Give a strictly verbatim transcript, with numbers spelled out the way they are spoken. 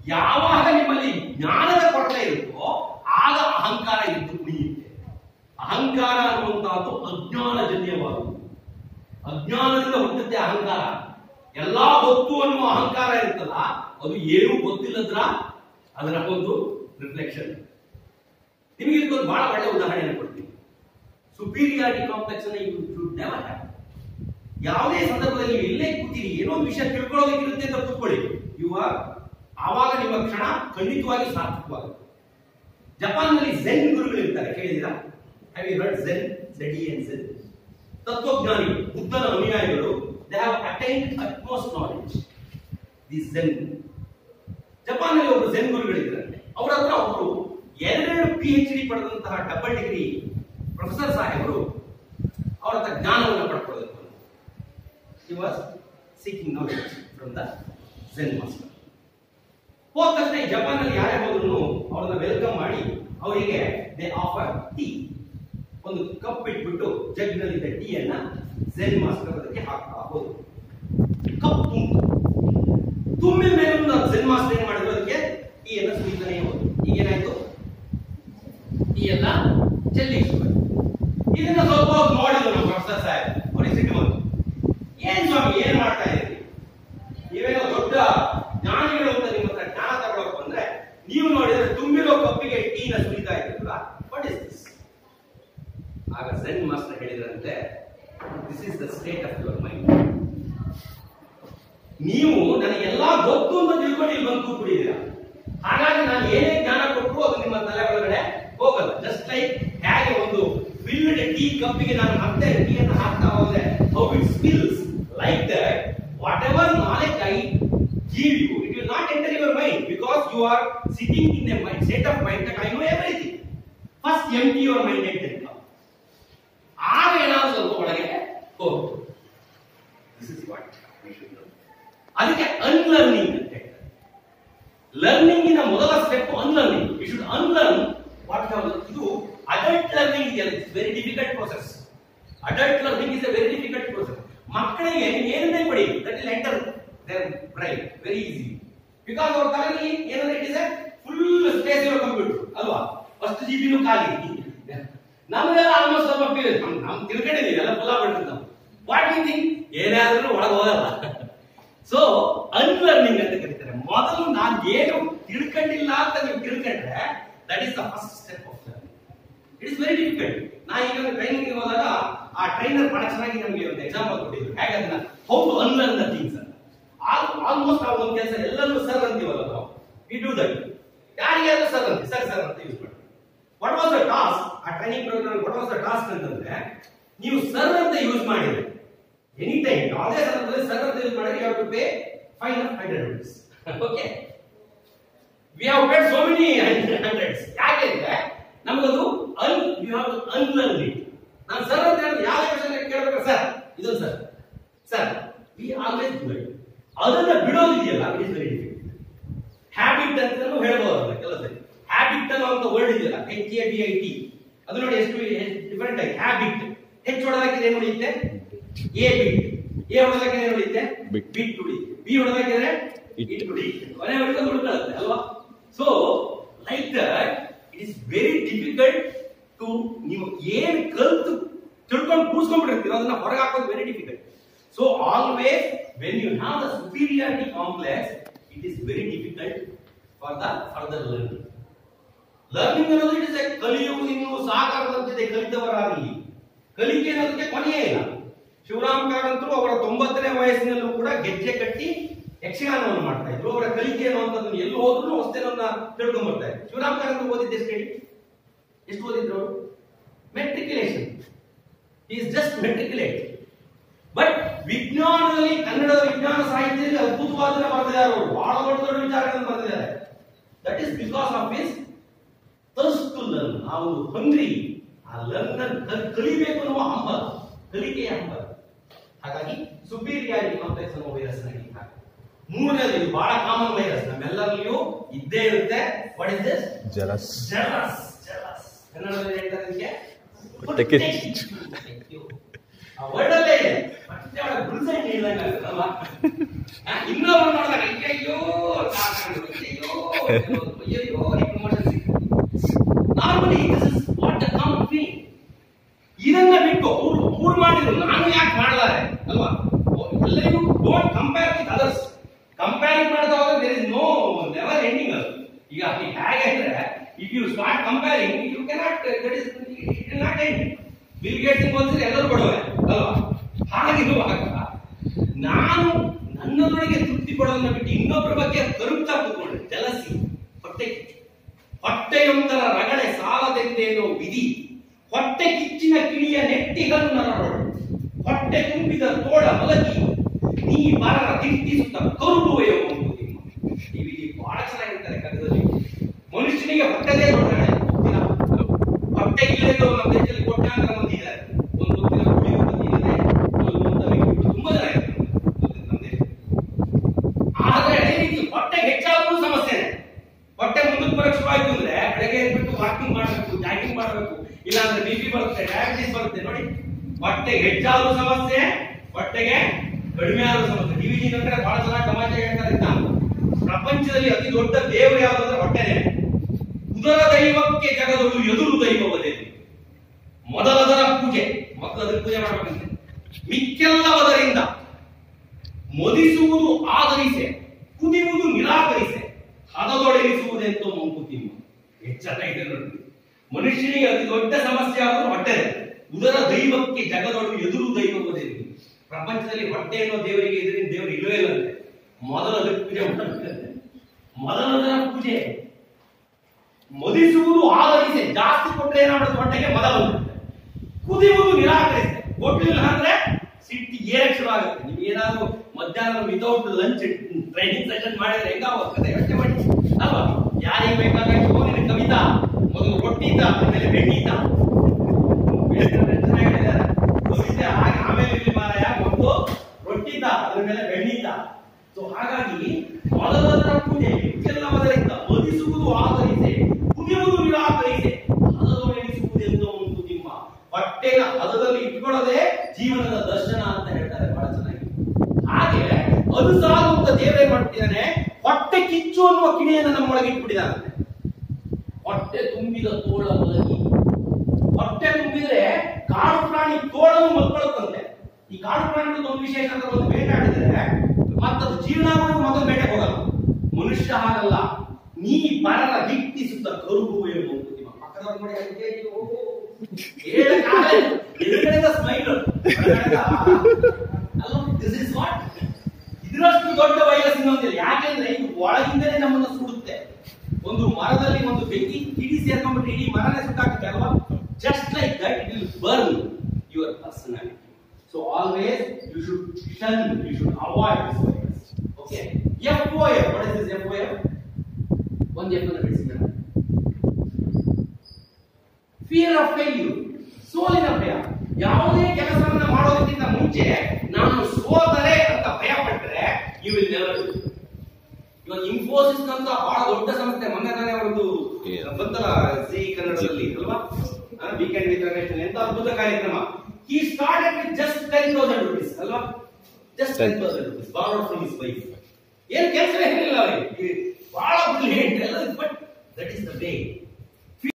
ಯಾವಾಗ ನಿಮ್ಮಲ್ಲಿ ಜ್ಞಾನದ ಕೊರತೆ ಇರುತ್ತೋ ಆಗ ಅಹಂಕಾರ ಇದ್ದು ಕುಣಿಯುತ್ತೆ. ಅಹಂಕಾರ ಅನ್ನುವಂತಹದ್ದು ಅಜ್ಞಾನಜನ್ಯವಾದುದು. ಅಜ್ಞಾನದಿಂದ ಹುಟ್ಟುತ್ತೆ ಅಹಂಕಾರ. ಎಲ್ಲಾ ಗೊತ್ತು ಅನ್ನುವ ಅಹಂಕಾರ ಇರುತ್ತಲ್ಲ, ಅದು ಏನು ಗೊತ್ತಿಲ್ಲದ್ರ ಅದರ ಒಂದು ರಿಫ್ಲೆಕ್ಷನ್. ನಿಮಗೆ ಇದಕ್ಕೊಂದು ಬಹಳ ಒಳ್ಳೆ ಉದಾಹರಣೆಯನ್ನು ಕೊಡ್ತೀನಿ. ಸುಪೀರಿಯಾರಿಟಿ ಕಾಂಪ್ಲೆಕ್ಸ್ ಅನ್ನ ಯು ಶುಡ್ ನೆವರ್ ಹ್ಯಾವ್. ಯಾವುದೇ ಸಂದರ್ಭದಲ್ಲಿ ನೀವು ಎಲ್ಲೇ ಕೂತೀರಿ, ಏನೋ ಒಂದು ವಿಷಯ ತಿಳ್ಕೊಳ್ಳೋದಕ್ಕಿರುತ್ತೆ ಅಂತ ಕೂತ್ಕೊಳ್ಳಿ, ಯು ಆರ್ ಆವಾಗ ನಿಮ್ಮ ಕ್ಷಣ ಖಂಡಿತವಾಗಿ ಸಾರ್ಥಕವಾಗುತ್ತೆ. ಜಪಾನ್ನಲ್ಲಿ ಝೆನ್ ಗುರುಗಳು ಇರ್ತಾರೆ, ಕೇಳಿದಿರಾ? Have you heard Zen? Z E N Zen. ತತ್ವಜ್ಞಾನಿ ಬುದ್ಧನ ಅನುಯಾಯಿಗಳು, they have attained utmost knowledge. The Zen. ಜಪಾನ್ನಲ್ಲಿ ಒಬ್ಬರು ಝೆನ್ ಗುರುಗಳಿದ್ದಾರೆ. ಅವರ ಹತ್ರ ಅವರು ಎರಡೆರಡು ಪಿ ಎಚ್ ಡಿ ಪಡೆದಂತಹ ಡಬಲ್ ಡಿಗ್ರಿ ಪ್ರೊಫೆಸರ್ ಸಾಹೇಬರು ಅವರ ಹತ್ರ ಜ್ಞಾನವನ್ನು ಪಡ್ಕೊಳ್ಳೋದಕ್ಕೆ he was seeking knowledge from the Zen master. ಹೋದ ತಕ್ಷಣ ಜಪಾನ್ ನಲ್ಲಿ ಯಾರೇ ಹೋದ್ರು ಅವರನ್ನ ವೆಲ್ಕಮ್ ಮಾಡಿ ಅವರಿಗೆ ದೇ ಆಫರ್ ಟೀ. ಒಂದು ಕಪ್ ಇಟ್ಬಿಟ್ಟು ಜಗ್ ನಲ್ಲಿದ್ದ ಟೀ ಅನ್ನ ಝೆನ್ ಮಾಸ್ಟರ್ ಅದಕ್ಕೆ ಹಾಕ್ತಾ ಹೋದ್ರು. ಕಪ್ ತುಂಬ ತುಂಬಿದ ಮೇಲೆ ಝೆನ್ ಮಾಸ್ಟರ್ ಏನ್ ಮಾಡಿದ್ರು, ಅದಕ್ಕೆ ಟೀ ಅನ್ನ ಸುರಿತಾನೆ ಹೋದ್ರು. ಈಗೇನಾಯ್ತು, ಟೀ ಎಲ್ಲ ಚೆಲ್ಲಿ ಇದನ್ನ ಸ್ವಲ್ಪ ಹೊತ್ತು ನೋಡಿದ್ರು ನಮ್ಮ ಪ್ರೊಫೆಸರ್ ಸಾಹೇಬ್. ಅವ್ರಿಗೆ ಸಿಟ್ಟು ಬಂತು, ಏನ್ ಸ್ವಾಮಿ ಏನ್ ಮಾಡ್ತಾ ಇದ್ದೀರಿ, ನೀವೇನೋ ದೊಡ್ಡ ಜ್ಞಾನಿಗಳು ಅಂತ ನಿಮ್ಮ ಹತ್ರ ಜ್ಞಾನ ತಗೊಳಕ್ ಬಂದ್ರೆ ನೀವು ನೋಡಿದ್ರೆ ತುಂಬಿರೋ ಕಪ್ಪಿಗೆ ಟೀನ ಸುರಿತಾ ಇದ್ದೀರಲ್ಲ, ವಾಟ್ ಇಸ್ ದಿಸ್? ಆಗ ಝೆನ್ ಮಾಸ್ಟರ್ ಹೇಳಿದ್ರಂತೆ, this is the state of your mind. ನೀವು ನನಗೆಲ್ಲಾ ಗೊತ್ತು ಅಂತ ತಿಳ್ಕೊಂಡು ಇಲ್ಲಿ ಬಂದು ಕೂತ್ಬಿಟ್ಟಿದ್ದೀರಾ. ಹಾಗಾಗಿ ನಾನು ಏನೇ ಜ್ಞಾನ ಕೊಟ್ಟರು ಅದು ನಿಮ್ಮ ತಲೆ ಒಳಗಡೆ ಹೋಗಲ್ಲ. ಜಸ್ಟ್ ಲೈಕ್ ಹೇಗೆ ಒಂದು ಫಿಲ್ಡ್ ಟೀ ಕಪ್ಪಿಗೆ ನಾನು ಮತ್ತೆ ಟೀಯನ್ನು ಹಾಕ್ತಾ ಹೋದ್ರೆ how it spills, like that whatever knowledge I give you, it will not enter your mind because you are sitting in a mind, state of mind that I know everything. First empty your mind and then come. ಆಗ ಏನಾದ್ರು ಸ್ವಲ್ಪ ಒಳಗೆ ಹೋಗುತ್ತೆ. This is what we should know. ಅದಕ್ಕೆ unlearning ಅಂತ ಹೇಳ್ತಾರೆ. Learning ಇನ ಮೊದಲ step unlearning. We should unlearn what we have. ಇದು adult learning is a very difficult process. Adult learning is a very difficult process. ಮಕ್ಕಳಿಗೆ ಏನನ್ನೇ ಕೊಡಿ, that will enter their brain very easily because ಅವರ ತಲೆಯಲ್ಲಿ ಏನಂದ್ರೆ it is a full space ಇರೋ computer ಅಲ್ವಾ, first ಜಿಬಿನೂ ಖಾಲಿ. ನಮಗೆಲ್ಲ ಆಲ್ಮೋಸ್ಟ್ ಸ್ವಲ್ಪ ನಾವು ತಿಳ್ಕೊಂಡಿದ್ದೀವಿ, ಎಲ್ಲ ಫುಲ್ ಆಗ್ಬಿಡ್ತದೆ ನಾವು. ವಾಟ್ ಯು ಥಿಂಕ್ ಏನೇ ಆದ್ರೂ ಒಳಗೆ ಹೋಗಲ್ಲ. ಸೊ ಅನ್ಲರ್ನಿಂಗ್ ಅಂತ ಕರೀತಾರೆ. ಮೊದಲು ನಾನು ಏನು ತಿಳ್ಕೊಂಡಿಲ್ಲ ಅಂತ ನೀವು ತಿಳ್ಕೊಂಡ್ರೆ that is the first step of learning. It is very difficult. ನಾ ಈಗ ಟ್ರೈನಿಂಗ್ ಹೋದಾಗ ಆ ಟ್ರೈನರ್ ಬಹಳ ಚೆನ್ನಾಗಿ ನಮಗೆ ಒಂದು ಎಕ್ಸಾಂಪಲ್ ಕೊಟ್ಟಿದ್ರು, ಹೇಗೆ ಅದನ್ನ how to unlearn the things ಅಂತ. ಆಲ್ಮೋಸ್ಟ್ ನಾವು ಒಂದು ಕೆಲಸ ಎಲ್ಲರೂ ಸರ್ ಅಂತೀವಲ್ಲ ನಾವು, ವಿ ಡೂ ದಟ್. ಯಾರಿಗಾದ್ರೂ ಸರ್ ಅಂತ ಸರ್ ಸರ್ ಅಂತ ಯೂಸ್ ಮಾಡಿ. What was the task? ಆ training program what was the task ಅಂತಂದ್ರೆ, ನೀವು ಸರ್ ಅಂತ ಯೂಸ್ ಮಾಡಿದ್ರೆ ಎನಿ ಟೈಮ್ ಯಾವುದೇ ಸಂದರ್ಭದಲ್ಲಿ ಸರ್ ಅಂತ ಯೂಸ್ ಮಾಡಿದ್ರೆ you have to pay fine of hundred rupees. Okay, we have paid so many hundreds. ಯಾಕೆ ಅಂದ್ರೆ ನಮಗದು ಅನ್ you have to unlearn it. ನಾನು ಸರ್ ಅಂತ ಹೇಳಿದ್ರೆ ಯಾವ ಕ್ವೆಶ್ಚನ್ ಕೇಳಬೇಕು, ಸರ್ ಇದೊಂದು sir sir we always do it. ಅದನ್ನ ಬಿಡೋದಿದೆಯಲ್ಲ, it is very difficult. Habit ಅಂತಾನೂ ಹೇಳ್ಬೋದಲ್ಲ ಕೆಲಸದಲ್ಲಿ. ಹ್ಯಾಬಿಟ್ ಅನ್ನೋ ಅಂತ ವರ್ಡ್ ಇದೆಯಲ್ಲ, H A B I T, ಅದು ನೋಡಿ ಎಷ್ಟು ಡಿಫರೆಂಟ್ ಆಗಿ. ಹ್ಯಾಬಿಟ್ ಹೆಚ್ ಹೊಡೆದಾಕಿದ್ರೆ ಏನು ಉಳಿಯುತ್ತೆ? A bit. ಎ ಹೊಡೆದಾಕಿದ್ರೆ ಏನು ಉಳಿಯುತ್ತೆ? ಬಿಟ್ ಉಳಿಯುತ್ತೆ. ಬಿ ಹೊಡೆದಾಕಿದ್ರೆ ಇಟ್ ಉಳಿಯುತ್ತೆ. ಕೊನೆ ಹೊಡೆದು ಉಳ್ಕೊಳ್ಳುತ್ತೆ ಅಲ್ವಾ? So like that it is very difficult to ನೀವು ಏನು ಕಲ್ತು ತಿಳ್ಕೊಂಡು ಕೂಸ್ಕೊಂಡ್ಬಿಟ್ಟಿರ್ತೀರೋ ಅದನ್ನ ಹೊರಗೆ ಹಾಕೋದು very difficult. So always when you have the superiority complex, it is very difficult for the further learning. Learning ಅನ್ನೋದು ಇಟ್ ಇಸ್ ಎ ಕಲಿಯುವುದು ಇನ್ನು ಸಾಕಾಗದಂತಿದೆ ಕಲಿತವರಾಗಲಿ. ಕಲಿಕೆ ಅನ್ನೋದಕ್ಕೆ ಕೊನೆಯೇ ಇಲ್ಲ. ಶಿವರಾಮ್ ಕಾರಂತರು ಅವರ ತೊಂಬತ್ತನೇ ವಯಸ್ಸಿನಲ್ಲೂ ಕೂಡ ಗೆಜ್ಜೆ ಕಟ್ಟಿ ಯಕ್ಷಗಾನವನ್ನು ಮಾಡ್ತಾ ಇದ್ರು. ಅವರ ಕಲಿಕೆ ಅನ್ನುವಂಥದ್ದನ್ನು ಎಲ್ಲಿ ಹೋದ್ರು ಹೊಸತನವನ್ನ ತಿಳ್ಕೊಂಡ್ ಬರ್ತಾ ಇದ್ರು. ಶಿವರಾಮ್ ಕಾರಂತರು ಓದಿದ್ದೆ ಎಷ್ಟು ಹೇಳಿ? ಎಷ್ಟು ಓದಿದ್ರು ಅವರು? Matriculation. He is just matriculate. But ವಿಜ್ಞಾನದಲ್ಲಿ, ಕನ್ನಡದ ವಿಜ್ಞಾನ ಸಾಹಿತ್ಯದಲ್ಲಿ ಅದ್ಭುತವಾದನ್ನ ಬರೆದಿದ್ದಾರೆ ಅವರು. ಬಹಳ ದೊಡ್ಡ ದೊಡ್ಡ ವಿಚಾರಗಳನ್ನು ಬರೆದಿದ್ದಾರೆ. That is because of his thirst to learn. ಆ ಒಂದು ಹಂಗ್ರಿ, ಆ ಲರ್ನ್ ಕಲಿಬೇಕು ಅನ್ನುವ ಹಂಬಲ, ಕಲಿಕೆಯ ಹಂಬಲ. ಹಾಗಾಗಿ ಸುಪೀರಿಯಾರಿಟಿ ಕಾಂಪ್ಲೆಕ್ಸ್ ಅನ್ನುವ ವೈರಸ್ ನಲ್ಲಿ ಮೂರನೇದು, ಇದು ಬಹಳ ಕಾಮನ್ ವೈರಸ್, ನಮ್ಮೆಲ್ಲರಲ್ಲಿಯೂ ಇದ್ದೇ ಇರುತ್ತೆ. What is this? Jealous. Jealous jealous ಕನ್ನಡದಲ್ಲಿ ಹೇಳ್ತಾರೆ ಇದಕ್ಕೆ ಆ ವರ್ಡ್ ಅಲ್ಲೇ ಇದೆ. ಮತ್ತೆ ಅವಳ ಗುಲ್ಸೈ ನೀಡಿದಂಗೆ ಅಲ್ವಾ? ಇನ್ನೊಬ್ಬರು ನೋಡಿದಾಗ ಅಯ್ಯೋ ಅಯ್ಯೋ ಅಯ್ಯೋ ಪ್ರಮೋಷನ್ ಸಿಕ್ಕಿದೆ. Normally this is what the common thing. ಇದನ್ನ ಬಿಟ್ಟು ಅವರು ಅವ್ರು ಮಾಡಿದ್ರು, ನಾನು ಯಾಕೆ ಮಾಡಲಾರೆ ಅಲ್ವಾ? ಎಲ್ಲರಿಗೂ don't compare with others. Comparing ಮಾಡ್ತಾ ಹೋದ್ರೆ there is no never ending. ಅದು ಈಗ ಹೇಗೆ ಅಂದ್ರೆ, if you start comparing you cannot, that is it will not end. Bill Gates ಹೋಲಿಸಿದ್ರೆ ಎಲ್ಲರೂ ಕೊಡುವೆ ಅಲ್ವಾ? ಹಾಗಿರುವಾಗ ನಾನು ನನ್ನದೊಳಗೆ ತೃಪ್ತಿ ಪಡೋದನ್ನ ಬಿಟ್ಟು ಇನ್ನೊಬ್ಬರ ಬಗ್ಗೆ ಕರುಗ್ತಾ ಕೂತ್ಕೊಂಡ್ರೆ ಜಲಸಿ, ಹೊಟ್ಟೆ ಕಿಚ್ಚು. ಹೊಟ್ಟೆಯೊಂದರ ರಗಳೆ ಸಾಲದೆಂದೇನೋ ವಿಧಿ, ಹೊಟ್ಟೆ ಕಿಚ್ಚಿನ ಕಿಡಿಯ ನೆಟ್ಟಿಗನ್ನು ನರಳೋಡು, ಹೊಟ್ಟೆ ತುಂಬಿದ ತೋಳ ಮಲಗಿ ನೀ ಬರರ ದಿಟ್ಟಿಸುತ್ತ ಕರುಗುವೆಯೋ ಎಂಬುದಿಮ್ಮ. ಈ ವಿಧಿ ಬಹಳ ಚೆನ್ನಾಗಿರ್ತಾರೆ ಕನ್ನಡದಲ್ಲಿ. ಮನುಷ್ಯನಿಗೆ ಹೊಟ್ಟೆದೇ ದೊಡ್ಡ ರಗಳೆ. ಹೊಟ್ಟೆ ಇಲ್ಲದೆ ನಮ್ಮ ದೇಶದಲ್ಲಿ ಕೋಟ್ಯಾಂತರ ಮಂದಿ ಇದ್ದಾರೆ. ಒಂದು ಗೊತ್ತಿಲ್ಲ ಕುಡಿಯುವ ಮಂದಿ ಇದೆ, ತುಂಬಾ ಜನ ಇದ್ದಾರೆ ನಮ್ಮ ದೇಶದಲ್ಲಿ. ಆದ್ರೆ ಅದೇ ರೀತಿ ಹೊಟ್ಟೆಗೆ ಹೆಚ್ಚಾದ್ರೂ ಸಮಸ್ಯೆನೆ. ಹೊಟ್ಟೆ ಮುಂದಕ್ಕೆ ಬರಕ್ ಶುರುವಾಯ್ತು ಅಂದ್ರೆ ಬೆಳಗ್ಗೆ ಎದ್ಬಿಟ್ಟು ವಾಕಿಂಗ್ ಮಾಡಬೇಕು, ಜಾಗಿಂಗ್ ಮಾಡಬೇಕು, ಇಲ್ಲ ಅಂದ್ರೆ ಬಿ ಪಿ ಬರುತ್ತೆ, ಡಯಾಬಿಟಿಸ್ ಬರುತ್ತೆ. ನೋಡಿ, ಹೊಟ್ಟೆಗೆ ಹೆಚ್ಚಾದ್ರೂ ಸಮಸ್ಯೆ, ಹೊಟ್ಟೆಗೆ ಕಡಿಮೆ ಆದ್ರೂ ಸಮಸ್ಯೆ. ಡಿವಿಜಿ ಅಂದ್ರೆ ಬಹಳ ಜನ ತಮಾಷೆ ಹೇಳ್ತಾರೆ, ಪ್ರಪಂಚದಲ್ಲಿ ಅತಿ ದೊಡ್ಡ ದೇವರು ಯಾವ್ದಂದ್ರೆ ಹೊಟ್ಟೆನೆ. ಉದರ ದೈವಕ್ಕೆ ಜಗದೊಳು ಎದುರು ದೈವವದೇ. ಮೊದಲದರ ಪೂಜೆ, ಮೊದಲು ಅದಕ್ಕೆ ಪೂಜೆ ಮಾಡಬೇಕಂತೆ. ಮಿಕ್ಕೆಲ್ಲವದರಿಂದ ಮದಿಸುವುದು ಆದರಿಸೆ, ಕುದಿಯುವುದು ನಿರಾಕರಿಸೆ, ಹದದೊಡೆಯಿಸುವುದೆಂತೋ ಮಂಕುತಿಮ್ಮ. ಹೆಚ್ಚಾಗಿದೆ ನೋಡಿ. ಮನುಷ್ಯನಿಗೆ ಅತಿ ದೊಡ್ಡ ಸಮಸ್ಯೆ ಆದರೂ ಹೊಟ್ಟೆ. ಉದರ ದೈವಕ್ಕೆ ಜಗದೊಳು ಎದುರು ದೈವವದೇ. ಪ್ರಪಂಚದಲ್ಲಿ ಹೊಟ್ಟೆ ಅನ್ನೋ ದೇವರಿಗೆ ಎದುರಿನ ದೇವರು ಇಲ್ಲವೇ ಇಲ್ಲ. ಮೊದಲ ಅದಕ್ಕೆ ಪೂಜೆ ಮಾಡಬೇಕಂತೆ. ಮೊದಲದರ ಪೂಜೆ, ಮದಿಸುವುದು ಆದರಿಸೆ. ಜಾಸ್ತಿ ಕೊಟ್ಟರೆ ಏನಾಗುತ್ತೆ ಹೊಟ್ಟೆಗೆ, ಮೊದಲು ಕುದಿಯುವುದು ನಿರಾಕರಿಸೆ. ಕೊಟ್ಟಿಲ್ಲ ಅಂದ್ರೆ ಸಿಟ್ಟಿ ಏರಕ್ಕೆ ಶುರು ಆಗುತ್ತೆ. ನೀವು ಏನಾದ್ರು ಮಧ್ಯಾಹ್ನ ವಿತೌಟ್ ಲಂಚ್ ಟ್ರೈನಿಂಗ್ ಸೆಷನ್ ಮಾಡಿದ್ರೆ ಹೆಂಗಾಗುತ್ತೆ ಯೋಚನೆ ಮಾಡಿ ಅಲ್ವಾ? ಯಾರಿಗೆ ಬೇಕಾಗಿ ಹೋಗಿನ ಕವಿತಾ ಮೊದಲು ರೊಟ್ಟಿ ಇದ್ದ, ಆಮೇಲೆ ಬೆಣ್ಣೆ ಇದ್ದ, ಆಮೇಲೆ ಇಲ್ಲಿ ಮಾರಾಯ ಒಂದು ರೊಟ್ಟಿ ಇದ್ದ, ಅದ್ರ ಮೇಲೆ ಬೆಣ್ಣೆ ಇದ್ದ. ಸೊ ಹಾಗಾಗಿ ಮೊದಲದರ ಪೂಜೆ ಮಿಕ್ಕೆಲ್ಲವದರಿಂದ ಮದಿಸುವುದು ಆದರಿಸೆ, ಕುದಿಯುವುದು ನಿರಾಕರಿಸೆ, ಹದದೊಡೆಯಿಸುವುದೆಂದೋ ಒಂದು ನಿಮ್ಮ. ಹೊಟ್ಟೆನ ಹದದಲ್ಲಿ ಇಟ್ಕೊಳ್ಳೋದೇ ಜೀವನದ ದರ್ಶನ ಅಂತ ಹೇಳ್ತಾರೆ ಬಹಳ ಚೆನ್ನಾಗಿ. ಹಾಗೆ ಅದು ಸಾಗುವಂತ ದೇವರೇ ಮಾಡ್ತಿದ್ದಾನೆ, ಹೊಟ್ಟೆ ಕಿಚ್ಚು ಅನ್ನುವ ಕಿಡಿಯನ್ನು ನಮ್ಮೊಳಗೆ ಇಟ್ಬಿಟ್ಟಿದ್ದಾನೆ. ಹೊಟ್ಟೆ ತುಂಬಿದ ತೋಳ ಮಲಗಿ. ಹೊಟ್ಟೆ ತುಂಬಿದ್ರೆ ಕಾಡು ಪ್ರಾಣಿ ತೋಳವು ಮಲ್ಕೊಳ್ಳುತ್ತಂತೆ. ಈ ಕಾಡು ಪ್ರಾಣಿಗಳು ಒಂದು ವಿಶೇಷ ಅಂದ್ರೆ, ಒಂದು ಬೇಟೆ ಆಡಿದ್ರೆ ಮತ್ತದು ಜೀವನ ಆಗೋದು ಮೊದಲು ಬೇಟೆ ಹೋಗಲ್ಲ. ಮನುಷ್ಯ ಹಾಗಲ್ಲ. ನೀ ಬರರ ದಿಟ್ಟಿಸುತ್ತ ಕರುಗುವೆಯೋ ಮಂಕುತಿಮ್ಮ. ಪಕ್ಕದವ್ರು ನೋಡಿ ಎದುರುಗಡೆಯಿಂದ ಸ್ಮೈಲ್ ಅಲ್ಲ. This is what. ಇದರಷ್ಟು ದೊಡ್ಡ ವೈರಸ್ ಇನ್ನೊಂದಿಲ್ಲ. ಯಾಕೆಂದ್ರೆ ಇದು ಒಳಗಿಂದಲೇ ನಮ್ಮನ್ನು ಸುಡುತ್ತೆ. ಒಂದು ಮರದಲ್ಲಿ ಒಂದು ಬೆಂಕಿ ಕಿಡಿ ಸೇರ್ಕೊಂಡ್ಬಿಟ್ಟು ಇಡೀ ಮರನೇ ಸುಟ್ಟಾಗುತ್ತೆ ಅಲ್ವಾ? Just like that it will burn your personality. So always you should shun, you should avoid this virus. Okay, F O F. What is this F O F? ಒಂದು ಎಫ್ ಅನ್ನು ಬಿಡಿಸಿದ್ದಾರೆ. ಫಿಯರ್ ಆಫ್ ಫೇಲ್ಯೂರ್, ಸೋಲಿನ ಭಯ. ಯಾವುದೇ ಕೆಲಸವನ್ನ ಮಾಡೋದಕ್ಕಿಂತ ಮುಂಚೆ ನಾನು ಸೋತರೆ ಅಂತ ಭಯ ಪಟ್ಟರೆ ಯು ವಿಲ್ ನೆವರ್ ಡೂ. ಇವಾಗ ಇನ್ಫೋಸಿಸ್ ಅಂತ ಬಹಳ ದೊಡ್ಡ ಸಂಸ್ಥೆ, ಮೊನ್ನೆ ತಾನೇ ಒಂದು ಬಂತಲ್ಲ ಸಿ ಕನ್ನಡದಲ್ಲಿ ಅಲ್ವಾ, ವೀಕೆಂಡ್ ವಿತ್ ರಮೇಶ್, ಎಂತ ಅದ್ಭುತ ಕಾರ್ಯಕ್ರಮ. He started with just ten thousand rupees ಅಲ್ವಾ? just ten thousand rupees borrowed from his wife. ಏನು ಕೆಲಸ ಏನಿಲ್ಲ ಅವರಿಗೆ, ಬಹಳ ಬ್ರಿಲಿಯಂಟ್ ಎಲ್ಲ. But that is the way.